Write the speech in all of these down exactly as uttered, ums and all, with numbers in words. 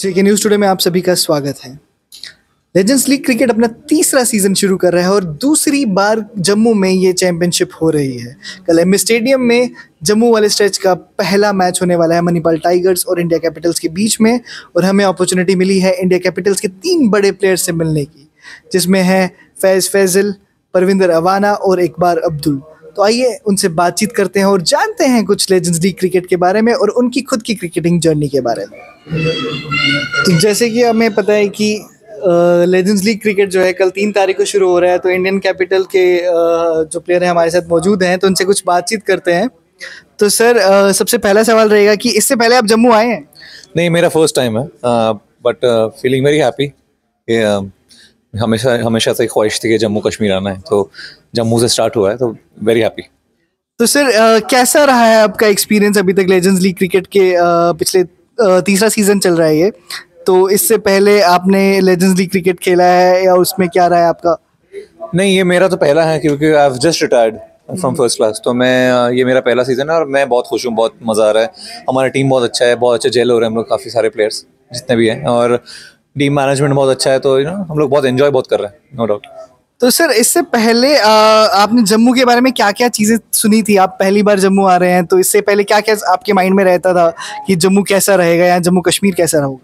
जेके news today में आप सभी का स्वागत है। लेजेंड्स लीग क्रिकेट अपना तीसरा सीजन शुरू कर रहा है और दूसरी बार जम्मू में ये चैंपियनशिप हो रही है। कल एम ए स्टेडियम में जम्मू वाले स्ट्रेच का पहला मैच होने वाला है मणिपाल टाइगर्स और इंडिया कैपिटल्स के बीच में, और हमें अपॉर्चुनिटी मिली है इंडिया कैपिटल्स के तीन बड़े प्लेयर्स से मिलने की, जिसमें है फैज़ फैज़ल, परविंदर अवाना और इकबाल अब्दुल। तो आइए उनसे बातचीत करते हैं और जानते हैं कुछ लेजेंड्स लीग क्रिकेट के बारे में और उनकी खुद की क्रिकेटिंग जर्नी के बारे में। तो जैसे कि हमें पता है कि लेजेंड्स लीग क्रिकेट जो है कल तीन तारीख को शुरू हो रहा है, तो इंडियन कैपिटल के uh, जो प्लेयर हैं हमारे साथ मौजूद हैं, तो उनसे कुछ बातचीत करते हैं। तो सर uh, सबसे पहला सवाल रहेगा कि इससे पहले आप जम्मू आए हैं? नहीं, मेरा फर्स्ट टाइम है, बट फीलिंग वेरी हैप्पी। हमेशा हमेशा से ख्वाहिश थी कि जम्मू कश्मीर आना है, तो जम्मू से स्टार्ट हुआ है, तो वेरी हैप्पी। तो सर uh, कैसा रहा है आपका एक्सपीरियंस अभी तक लेजेंड्स लीग क्रिकेट के? uh, पिछले uh, तीसरा सीजन चल रहा है ये, तो इससे पहले आपने लेजेंड्स लीग क्रिकेट खेला है या उसमें क्या रहा है आपका? नहीं, ये मेरा तो पहला है क्योंकि I have just retired from first class, तो मैं ये मेरा पहला सीजन है और मैं बहुत खुश हूँ, बहुत मज़ा आ रहा है। हमारा टीम बहुत अच्छा है, बहुत अच्छे जेल हो रहे हैं हम लोग, काफ़ी सारे प्लेयर्स जितने भी हैं, और टीम मैनेजमेंट बहुत अच्छा है, तो यू नो हम लोग बहुत एंजॉय बहुत कर रहे हैं, नो डाउट। तो सर इससे पहले आ, आपने जम्मू के बारे में क्या क्या चीज़ें सुनी थी? आप पहली बार जम्मू आ रहे हैं, तो इससे पहले क्या क्या आपके माइंड में रहता था कि जम्मू कैसा रहेगा या जम्मू कश्मीर कैसा रहेगा?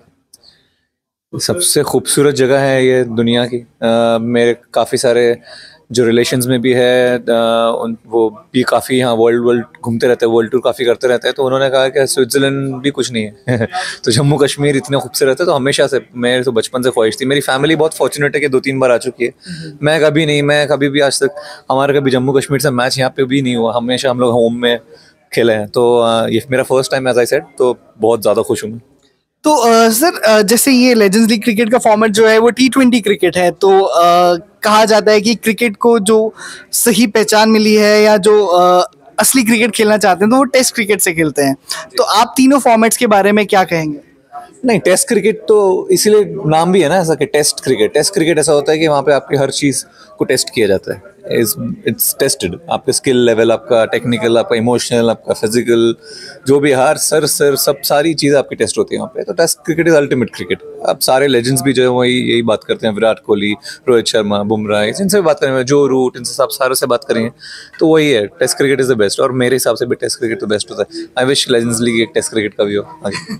सबसे खूबसूरत जगह है ये दुनिया की। आ, मेरे काफ़ी सारे जो रिलेशंस में भी है, आ, उन वो भी काफ़ी यहाँ वर्ल्ड वर्ल्ड घूमते रहते हैं, वर्ल्ड टूर काफ़ी करते रहते हैं, तो उन्होंने कहा कि स्विट्ज़रलैंड भी कुछ नहीं है तो जम्मू कश्मीर इतने खूबसूरत है, तो हमेशा से मेरे तो बचपन से ख्वाहिश थी। मेरी फैमिली बहुत फॉर्चुनेट है कि दो तीन बार आ चुकी है, मैं कभी नहीं, मैं कभी भी आज तक हमारा कभी जम्मू कश्मीर से मैच यहाँ पे भी नहीं हुआ, हमेशा हम लोग होम में खेले हैं, तो आ, ये मेरा first time as I said, तो बहुत ज़्यादा खुश हूँ मैं। तो uh, सर uh, जैसे ये लेजेंड्स लीग क्रिकेट का फॉर्मेट जो है वो टी ट्वेंटी क्रिकेट है, तो uh, कहा जाता है कि क्रिकेट को जो सही पहचान मिली है या जो uh, असली क्रिकेट खेलना चाहते हैं तो वो टेस्ट क्रिकेट से खेलते हैं। तो आप तीनों फॉर्मेट्स के बारे में क्या कहेंगे? नहीं, टेस्ट क्रिकेट तो इसीलिए नाम भी है ना ऐसा कि टेस्ट क्रिकेट। टेस्ट क्रिकेट ऐसा होता है कि वहाँ पे आपकी हर चीज़ को टेस्ट किया जाता है, इट्स टेस्टेड, आपका स्किल लेवल, आपका टेक्निकल, आपका इमोशनल, आपका फिजिकल, जो भी हर सर सर सब सारी चीज़ें आपकी टेस्ट होती है वहाँ पे। तो test cricket is ultimate cricket. अब सारे लेजेंड्स भी जो है वही यही बात करते हैं, विराट कोहली, रोहित शर्मा, बुमराह, इनसे भी बात करेंगे, जो रूट, इनसे सब सारों से बात करेंगे, तो वही है, test cricket is the best, और मेरे हिसाब से भी टेस्ट क्रिकेट तो बेस्ट होता है। आई विश लेजेंड्स लीग एक टेस्ट क्रिकेट का भी हो आगे।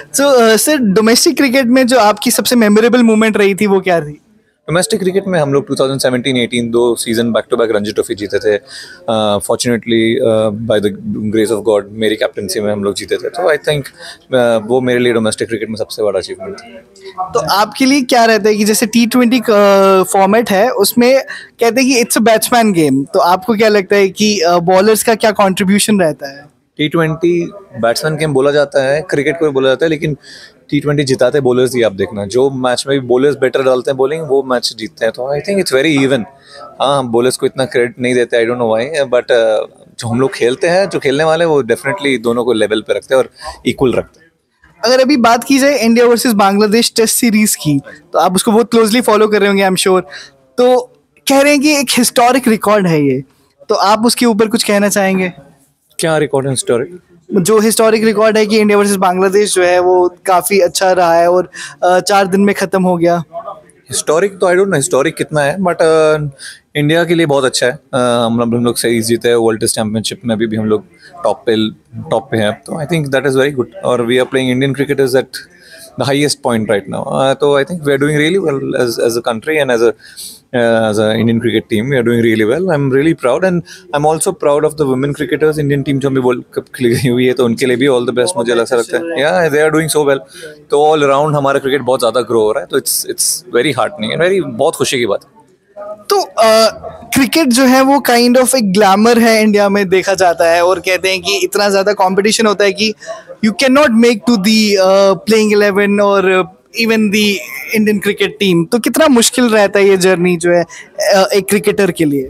तो सर डोमेस्टिक क्रिकेट में जो आपकी सबसे मेमोरेबल मोमेंट रही थी वो क्या थी? डोमेस्टिक क्रिकेट में हम लोग ट्वेंटी सेवनटीन एटीन दो season back to back Ranji trophy जीते थे, fortunately by the grace of God मेरी कैप्टनसी में हम लोग जीते थे, तो आई थिंक uh, वो मेरे लिए डोमेस्टिक क्रिकेट में सबसे बड़ा अचीवमेंट था। तो आपके लिए क्या रहता है कि जैसे टी ट्वेंटी फॉर्मेट है उसमें कहते हैं कि इट्स अ बैट्समैन गेम, तो आपको क्या लगता है कि बॉलर्स का क्या कॉन्ट्रीब्यूशन रहता है? टी ट्वेंटी बैट्समैन गेम बोला जाता है, क्रिकेट को भी बोला जाता है, लेकिन टी ट्वेंटी जिताते बॉलर्स ही। आप देखना, जो मैच में भी बॉलर्स बेटर डालते हैं बॉलिंग, वो मैच जीतते हैं, तो I think it's very even. हाँ, हम बॉलर्स को इतना क्रेडिट नहीं देते, I don't know why, but जो हम लोग खेलते हैं, जो खेलने वाले, वो डेफिनेटली दोनों को लेवल पे रखते हैं और इक्वल रखते हैं। अगर अभी बात की जाए India versus Bangladesh test series की, तो आप उसको बहुत क्लोजली फॉलो कर रहे होंगे आई एम श्योर। तो कह रहे हैं कि एक हिस्टोरिक रिकॉर्ड है ये, तो आप उसके ऊपर कुछ कहना चाहेंगे? क्या रिकॉर्ड है हिस्टोरिक? जो हिस्टोरिक रिकॉर्ड है कि इंडिया वर्सेस बांग्लादेश जो है वो काफ़ी अच्छा रहा है और चार दिन में ख़त्म हो गया। हिस्टोरिक तो आई डोंट नो हिस्टोरिक कितना है, बट इंडिया के लिए बहुत अच्छा है। uh, हम हम लोग सीरीज जीते हैं, वर्ल्ड टेस्ट चैंपियनशिप में भी, भी हम लोग टॉप पे टॉप पे हैं, तो I think that is very good, और we are playing Indian cricket is at the highest point right now, तो I think we are doing really well as as a country and as a uh, as a Indian cricket team. We are doing really well. I'm really proud, and I'm also proud of the women cricketers. Indian team जो भी world cup खेली गई हुई है, तो उनके लिए भी ऑल द बेस्ट, मुझे ऐसा लगता है. Yeah, they are doing so well. तो ऑल अराउंड हमारा क्रिकेट बहुत ज़्यादा ग्रो हो रहा है, तो it's it's very heartening and very बहुत खुशी की बात है. तो क्रिकेट जो है वो काइंड ऑफ एक ग्लैमर है इंडिया में देखा जाता है, और कहते हैं कि इतना ज़्यादा कंपटीशन होता है कि you can not make to the playing eleven और even the Indian cricket team. तो कितना मुश्किल रहता है ये जर्नी जो है uh, एक क्रिकेटर के लिए?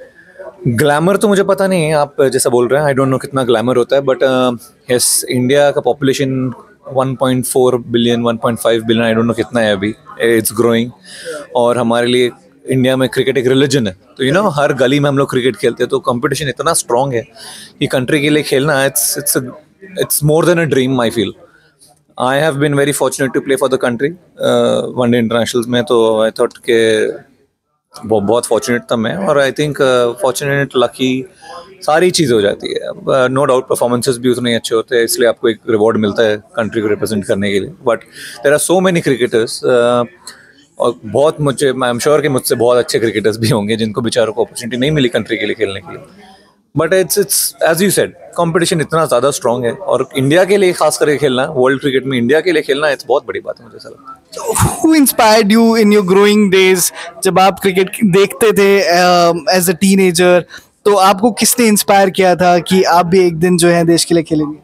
ग्लैमर तो मुझे पता नहीं है, आप जैसा बोल रहे हैं, आई डोंट नो कितना ग्लैमर होता है, बट यस, इंडिया का population one point four billion, one point five billion, I don't know कितना है अभी, इट्स ग्रोइंग, और हमारे लिए इंडिया में क्रिकेट एक रिलीजन है, तो यू नो हर गली में हम लोग क्रिकेट खेलते हैं, तो कंपटीशन इतना स्ट्रांग है कि कंट्री के लिए खेलना, it's it's it's more than a dream I feel. I have been very fortunate to play for the country one day internationals में, तो आई थॉट के बहुत बहुत फॉर्चुनेट था मैं, और आई थिंक फॉर्चुनेट लकी सारी चीज़ हो जाती है। नो डाउट परफॉर्मेंसेस भी उतने अच्छे होते हैं, इसलिए आपको एक रिवॉर्ड मिलता है कंट्री को रिप्रेजेंट करने के लिए। But there are so many cricketers, और बहुत मुझे, आई एम श्योर कि मुझसे बहुत अच्छे क्रिकेटर्स भी होंगे जिनको बेचारों को अपॉर्चुनिटी नहीं मिली कंट्री के लिए खेलने के लिए। But it's it's as you said, competition इतना ज़्यादा स्ट्रांग है, और इंडिया के लिए खास करके खेलना, वर्ल्ड क्रिकेट में इंडिया के लिए खेलना, इट्स बहुत बड़ी बात है, मुझे ऐसा लगता है। Who inspired you in your growing days? जब आप क्रिकेट देखते थे एज अ टीनेजर, तो आपको किसने इंस्पायर किया था कि आप भी एक दिन जो है देश के लिए खेलेंगे?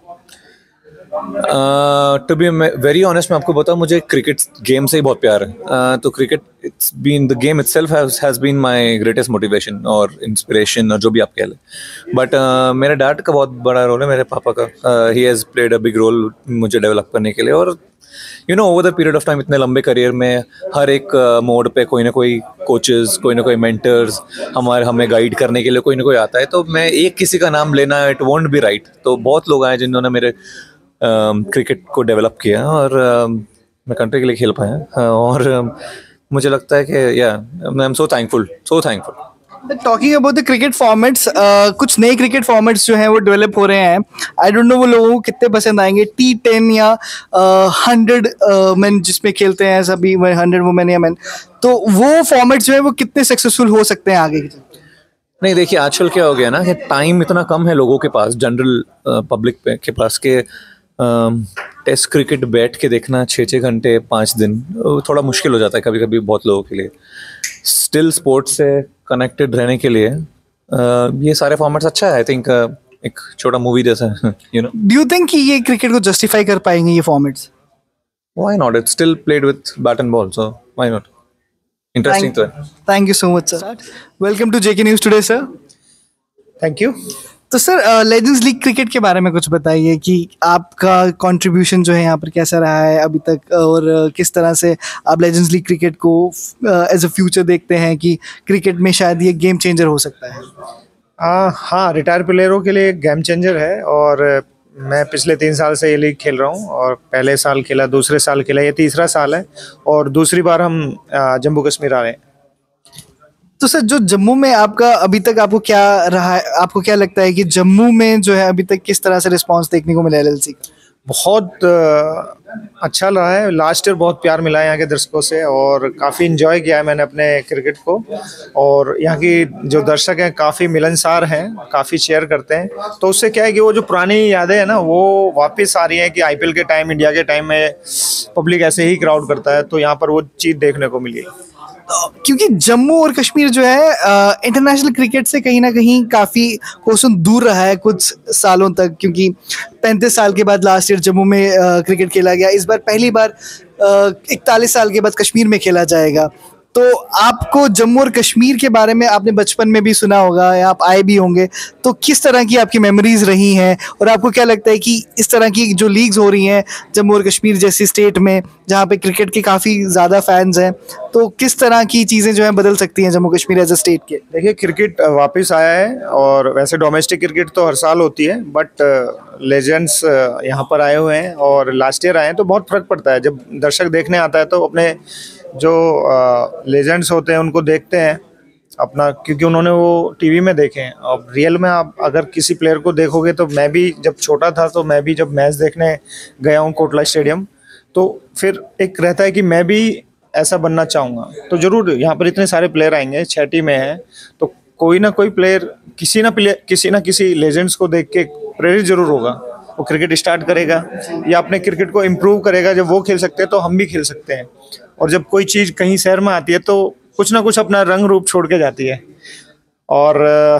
टू बी वेरी ऑनेस्ट, मैं आपको बताऊं, मुझे क्रिकेट गेम से ही बहुत प्यार है। uh, तो cricket, it's been the game itself has been my greatest motivation और इंस्पिरेशन, और जो भी आप कह लें। बट uh, मेरे डैड का बहुत बड़ा रोल है, मेरे पापा का। He has played a big role मुझे डेवलप करने के लिए। और you know, over the period of time, इतने लंबे करियर में हर एक मोड पे कोई ना कोई कोचेस, कोई ना कोई मेंटर्स हमारे हमें गाइड करने के लिए कोई ना कोई आता है। तो मैं एक किसी का नाम लेना, इट वोंट बी राइट। तो बहुत लोग आए जिन्होंने मेरे क्रिकेट uh, को डेवलप किया, और uh, मैं कंट्री के लिए खेल पाया। और uh, मुझे लगता है कि या I am so thankful, so thankful. Talking about the cricket formats, कुछ नए क्रिकेट फॉर्मेट्स जो हैं वो डेवलप हो रहे हैं। आई डोंट नो वो लोगों को कितने पसंद आएंगे। टी टेन या हंड्रेड मैन जिसमें खेलते हैं सभी, हंड्रेड वुमेन या मैन, तो वो फॉर्मेट्स जो है वो कितने सक्सेसफुल हो सकते हैं आगे? नहीं, देखिए आजकल क्या हो गया ना कि टाइम इतना कम है लोगों के पास, जनरल पब्लिक के पास, के टेस्ट क्रिकेट बैठ के देखना छः छः घंटे पाँच दिन थोड़ा मुश्किल हो जाता है कभी कभी बहुत लोगों के लिए। स्टिल स्पोर्ट्स से कनेक्टेड रहने के लिए uh, ये सारे फॉर्मेट्स अच्छा है। आई थिंक uh, एक छोटा मूवी जैसा, you know. Do you think कि ये क्रिकेट को जस्टिफाई कर पाएंगे ये formats? Why not, it's still played with bat and ball, so why not. Interesting तो है। Thank you so much sir. Welcome to JK news today sir. Thank you. तो sir, legends league cricket के बारे में कुछ बताइए कि आपका कंट्रीब्यूशन जो है यहाँ पर कैसा रहा है अभी तक, और uh, किस तरह से आप लेजेंड्स लीग क्रिकेट को एज अ फ्यूचर देखते हैं कि क्रिकेट में शायद ये गेम चेंजर हो सकता है? आ, हाँ, रिटायर प्लेयरों के लिए गेम चेंजर है। और मैं पिछले तीन साल से ये लीग खेल रहा हूँ, और पहले साल खेला, दूसरे साल खेला, ये तीसरा साल है, और दूसरी बार हम जम्मू कश्मीर आ रहे हैं। तो सर, जो जम्मू में आपका अभी तक आपको क्या रहा है, आपको क्या लगता है कि जम्मू में जो है अभी तक किस तरह से रिस्पांस देखने को मिला है एलएलसी का? बहुत अच्छा रहा है। लास्ट ईयर बहुत प्यार मिला है यहाँ के दर्शकों से, और काफ़ी इन्जॉय किया है मैंने अपने क्रिकेट को। और यहाँ की जो दर्शक हैं काफ़ी मिलनसार हैं, काफ़ी शेयर करते हैं। तो उससे क्या है कि वो जो पुरानी यादें हैं ना, वो वापस आ रही हैं कि आईपीएल के टाइम, इंडिया के टाइम में पब्लिक ऐसे ही क्राउड करता है, तो यहाँ पर वो चीज़ देखने को मिली। क्योंकि जम्मू और कश्मीर जो है इंटरनेशनल क्रिकेट से कहीं ना कहीं काफ़ी कोसों दूर रहा है कुछ सालों तक, क्योंकि पैंतीस साल के बाद लास्ट ईयर जम्मू में क्रिकेट खेला गया। इस बार पहली बार इकतालीस साल के बाद कश्मीर में खेला जाएगा। तो आपको जम्मू और कश्मीर के बारे में आपने बचपन में भी सुना होगा या आप आए भी होंगे, तो किस तरह की आपकी मेमोरीज रही हैं, और आपको क्या लगता है कि इस तरह की जो लीग्स हो रही हैं जम्मू और कश्मीर जैसी स्टेट में जहाँ पे क्रिकेट के काफ़ी ज़्यादा फैंस हैं, तो किस तरह की चीज़ें जो हैं बदल सकती हैं Jammu Kashmir as a state के? देखिए, क्रिकेट वापस आया है, और वैसे डोमेस्टिक क्रिकेट तो हर साल होती है, बट लेजेंड्स यहाँ पर आए हुए हैं और लास्ट ईयर आए हैं, तो बहुत फ़र्क पड़ता है। जब दर्शक देखने आता है तो अपने जो लेजेंड्स होते हैं उनको देखते हैं अपना, क्योंकि उन्होंने वो टीवी में देखे हैं। अब रियल में आप अगर किसी प्लेयर को देखोगे, तो मैं भी जब छोटा था, तो मैं भी जब मैच देखने गया हूँ कोटला स्टेडियम, तो फिर एक रहता है कि मैं भी ऐसा बनना चाहूँगा। तो ज़रूर यहाँ पर इतने सारे प्लेयर आएंगे, छः टीमें हैं, तो कोई ना कोई प्लेयर किसी ना प्लेयर किसी ना किसी लेजेंड्स को देख के प्रेरित जरूर होगा। वो क्रिकेट स्टार्ट करेगा या अपने क्रिकेट को इम्प्रूव करेगा। जब वो खेल सकते हैं तो हम भी खेल सकते हैं। और जब कोई चीज़ कहीं शहर में आती है तो कुछ ना कुछ अपना रंग रूप छोड़ के जाती है। और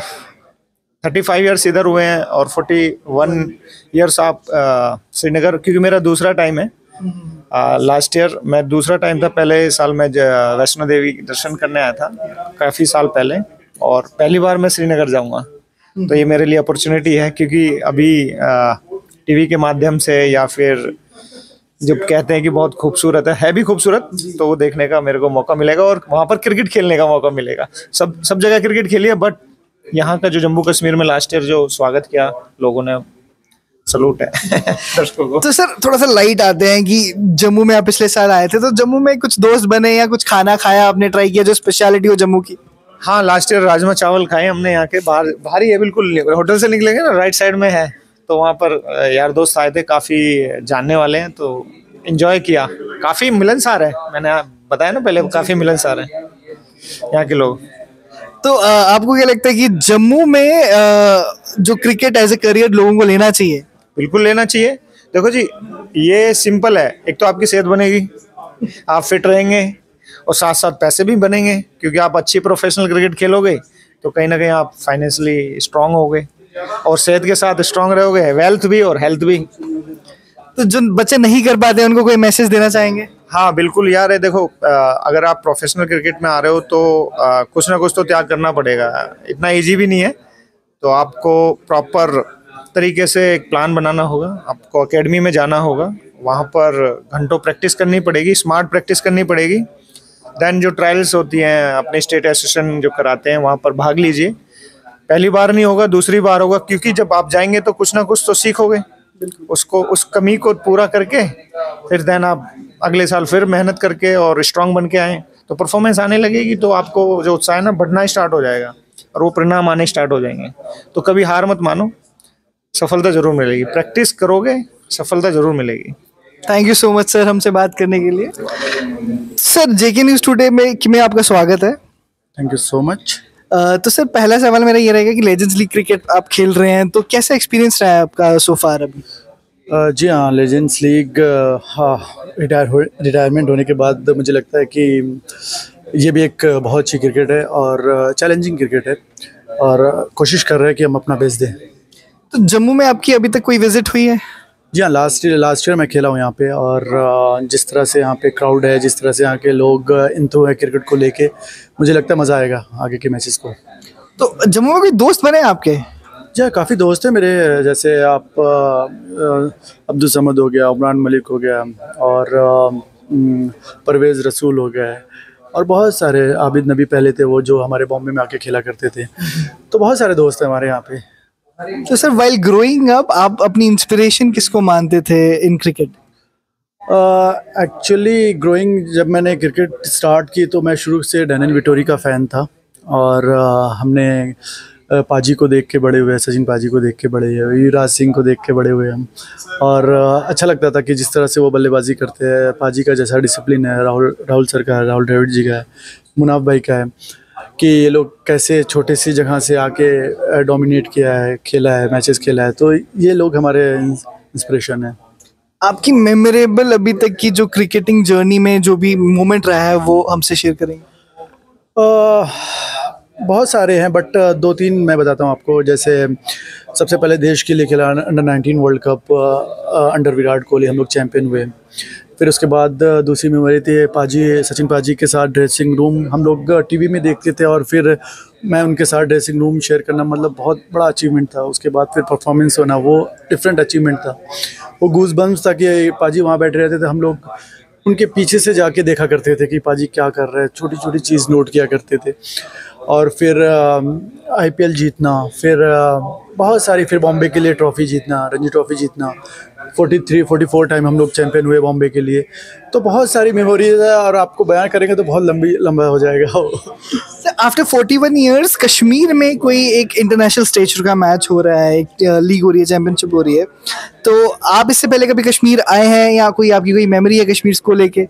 थर्टी फाइव ईयर्स इधर हुए हैं और फोर्टी वन ईयर्स आप श्रीनगर, क्योंकि मेरा दूसरा टाइम है। लास्ट ईयर मैं दूसरा टाइम था, पहले साल मैं वैष्णो देवी दर्शन करने आया था काफ़ी साल पहले, और पहली बार मैं श्रीनगर जाऊंगा। तो ये मेरे लिए अपॉर्चुनिटी है, क्योंकि अभी टीवी के माध्यम से या फिर जब कहते हैं कि बहुत खूबसूरत है है भी खूबसूरत, तो वो देखने का मेरे को मौका मिलेगा और वहाँ पर क्रिकेट खेलने का मौका मिलेगा। सब सब जगह क्रिकेट खेली है, बट यहाँ का जो जम्मू कश्मीर में लास्ट ईयर जो स्वागत किया लोगों ने, सलूट है दर्शकों को। तो सर थोड़ा सा लाइट आते हैं कि जम्मू में आप पिछले साल आए थे, तो जम्मू में कुछ दोस्त बने या कुछ खाना खाया आपने, ट्राई किया जो स्पेशलिटी हो जम्मू की? हाँ, लास्ट ईयर राजमा चावल खाए हमने यहाँ के। बाहर बाहर ही है, बिल्कुल होटल से निकलेंगे ना राइट साइड में है, तो वहाँ पर यार दोस्त आए थे, काफ़ी जानने वाले हैं, तो एंजॉय किया। काफ़ी मिलनसार है, मैंने बताया ना पहले, काफ़ी मिलनसार है यहाँ के लोग। तो आ, आपको क्या लगता है कि जम्मू में आ, जो क्रिकेट एज ए करियर लोगों को लेना चाहिए? बिल्कुल लेना चाहिए। देखो जी, ये सिंपल है, एक तो आपकी सेहत बनेगी, आप फिट रहेंगे, और साथ साथ पैसे भी बनेंगे, क्योंकि आप अच्छी प्रोफेशनल क्रिकेट खेलोगे तो कहीं ना कहीं आप फाइनेंशियली स्ट्रांग होगे, और सेहत के साथ स्ट्रांग रहोगे, वेल्थ भी और हेल्थ भी। तो जो बच्चे नहीं कर पाते हैं उनको कोई मैसेज देना चाहेंगे? हाँ बिल्कुल यार, है देखो, अगर आप प्रोफेशनल क्रिकेट में आ रहे हो तो कुछ ना कुछ तो त्याग करना पड़ेगा, इतना इजी भी नहीं है। तो आपको प्रॉपर तरीके से एक प्लान बनाना होगा, आपको एकेडमी में जाना होगा, वहाँ पर घंटों प्रैक्टिस करनी पड़ेगी, स्मार्ट प्रैक्टिस करनी पड़ेगी। देन जो ट्रायल्स होती हैं अपने स्टेट एसोसिएशन जो कराते हैं, वहाँ पर भाग लीजिए। पहली बार नहीं होगा, दूसरी बार होगा, क्योंकि जब आप जाएंगे तो कुछ ना कुछ तो सीखोगे, उसको उस कमी को पूरा करके फिर देन आप अगले साल फिर मेहनत करके और स्ट्रांग बन के आए तो परफॉर्मेंस आने लगेगी, तो आपको जो उत्साह है ना बढ़ना स्टार्ट हो जाएगा और वो परिणाम आने स्टार्ट हो जाएंगे। तो कभी हार मत मानो, सफलता जरूर मिलेगी, प्रैक्टिस करोगे सफलता जरूर मिलेगी। Thank you so much sir हमसे बात करने के लिए। सर जेके न्यूज़ टुडे में में आपका स्वागत है। Thank you so much. तो सर पहला सवाल मेरा ये रहेगा कि लेजेंड्स लीग क्रिकेट आप खेल रहे हैं, तो कैसा एक्सपीरियंस रहा है आपका सो फार अभी? uh, जी हाँ, लेजेंड्स लीग हाँ रिटायर हो रिटायरमेंट होने के बाद मुझे लगता है कि ये भी एक बहुत अच्छी क्रिकेट है और चैलेंजिंग क्रिकेट है, और कोशिश कर रहे हैं कि हम अपना बेस्ट दें। तो जम्मू में आपकी अभी तक कोई विजिट हुई है? जी हाँ, लास्ट लास्ट ईयर मैं खेला हूँ यहाँ पे, और जिस तरह से यहाँ पे क्राउड है, जिस तरह से यहाँ के लोग इंथु है क्रिकेट को लेके, मुझे लगता है मज़ा आएगा आगे के मैचेस को। तो जम्मू में कोई दोस्त बने आपके? जी हाँ, काफ़ी दोस्त हैं मेरे, जैसे आप अब्दुल समद हो गया, उमरान मलिक हो गया, और परवेज़ रसूल हो गया, और बहुत सारे, आबिद नबी पहले थे वो जो हमारे बॉम्बे में आके खेला करते थे। तो बहुत सारे दोस्त हैं हमारे यहाँ पे। तो सर वाइल ग्रोइंग अप आप अपनी इंस्पिरेशन किसको मानते थे इन क्रिकेट? एक्चुअली ग्रोइंग जब मैंने क्रिकेट स्टार्ट की तो मैं शुरू से डैनियल विटोरी का फ़ैन था, और uh, हमने uh, पाजी को देख के बड़े हुए, सचिन पाजी को देख के बड़े हुए, युवराज सिंह को देख के बड़े हुए हम, और uh, अच्छा लगता था कि जिस तरह से वो बल्लेबाजी करते हैं, पाजी का जैसा डिसिप्लिन है, राहुल राहुल सर का है, राहुल द्रविड़ जी का है, मुनाफ भाई का है, कि ये लोग कैसे छोटे सी जगह से आके डोमिनेट किया है, खेला है, मैचेस खेला है, तो ये लोग हमारे इंस्पिरेशन है। आपकी मेमोरेबल अभी तक की जो क्रिकेटिंग जर्नी में जो भी मोमेंट रहा है वो हमसे शेयर करेंगे? uh, बहुत सारे हैं, बट दो तीन मैं बताता हूँ आपको। जैसे सबसे पहले देश के लिए खेला under nineteen world cup, under Virat Kohli, हम लोग चैम्पियन हुए। फिर उसके बाद दूसरी मेमोरी थी पाजी, सचिन पाजी के साथ ड्रेसिंग रूम, हम लोग टीवी में देखते थे और फिर मैं उनके साथ ड्रेसिंग रूम शेयर करना, मतलब बहुत बड़ा अचीवमेंट था। उसके बाद फिर परफॉर्मेंस होना, वो डिफरेंट अचीवमेंट था। वो गूज बम्स था कि पाजी वहाँ बैठे रहते थे, हम लोग उनके पीछे से जाके देखा करते थे कि पाजी क्या कर रहे हैं, छोटी छोटी चीज़ नोट किया करते थे। और फिर आईपीएल जीतना, फिर बहुत सारी, फिर बॉम्बे के लिए ट्रॉफ़ी जीतना, रणजी ट्रॉफ़ी जीतना, तैंतालीस चौवालीस टाइम हम लोग चैंपियन हुए बॉम्बे के लिए। तो बहुत सारी मेमोरीज है, और आपको बयान करेंगे तो बहुत लंबी लंबा हो जाएगा। आफ्टर इकतालीस इयर्स कश्मीर में कोई एक इंटरनेशनल स्टेज का मैच हो रहा है, एक लीग हो रही है, चैंपियनशिप हो रही है, तो आप इससे पहले कभी कश्मीर आए हैं या कोई आपकी कोई मेमोरी है कश्मीर को लेके?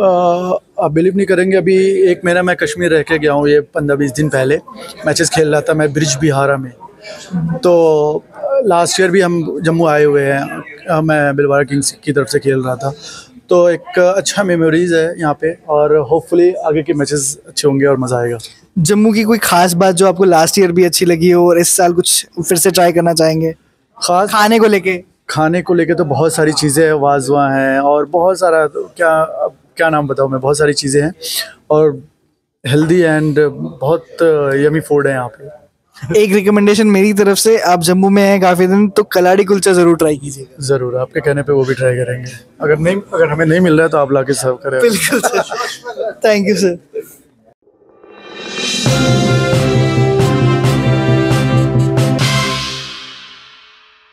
आप बिलीव नहीं करेंगे, अभी एक महीना मैं कश्मीर रह के गया हूँ, ये पंद्रह बीस दिन पहले मैचेस खेल रहा था मैं ब्रिज बिहारा में। तो लास्ट ईयर भी हम जम्मू आए हुए हैं, मैं बिलवाड़ा किंग्स की तरफ से खेल रहा था। तो एक अच्छा मेमोरीज़ है यहाँ पे, और होपफुली आगे के मैचेस अच्छे होंगे और मज़ा आएगा। जम्मू की कोई खास बात जो आपको लास्ट ईयर भी अच्छी लगी हो और इस साल कुछ फिर से ट्राई करना चाहेंगे? खास खाने को लेके? खाने को लेके तो बहुत सारी चीज़ें हैं, वाजवा हैं और बहुत सारा, तो क्या अब क्या नाम बताऊँ मैं, बहुत सारी चीज़ें हैं और हेल्दी एंड बहुत यमी फूड है यहाँ पे। एक रिकमेंडेशन मेरी तरफ से, आप जम्मू में हैं काफ़ी दिन, तो कलाड़ी कुलचा ज़रूर ट्राई कीजिएगा। ज़रूर, आपके कहने पे वो भी ट्राई करेंगे। अगर नहीं, अगर हमें नहीं मिल रहा है तो आप लाके सर्व करें। बिल्कुल सर, थैंक यू सर।